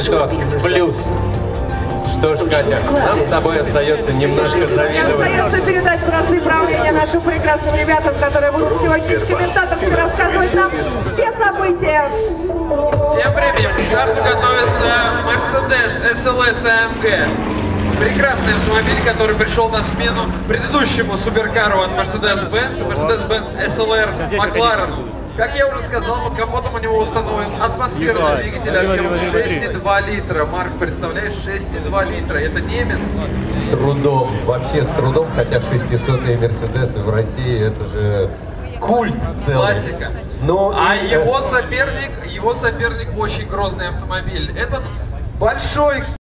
что, плюс. Что ж, Катя, нам с тобой остается немножко завидовать. Мне остается передать бразды правления нашим прекрасным ребятам, которые будут сегодня из комментаторской рассказывать нам все события. Тем временем к старту готовится Mercedes SLS AMG. Прекрасный автомобиль, который пришел на смену предыдущему суперкару от Mercedes-Benz, Mercedes-Benz SLR McLaren. Как я уже сказал, под капотом у него установлен атмосферный двигатель объемом 6,2 литра. Марк, представляешь, 6,2 литра. Это немец. С трудом, вообще с трудом, хотя 600-е Мерседесы в России, это же культ целый. Классика. Но а его соперник очень грозный автомобиль. Этот большой